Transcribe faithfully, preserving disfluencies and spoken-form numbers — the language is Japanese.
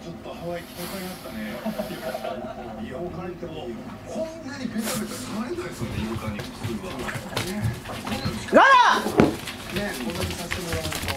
ちょっとハワイ来たかいあったね。いや、他に行ってもこんなにベタベタ触れないですよね、イルカに普通は。ね、ガラ！ね、こんなにさせてもらう。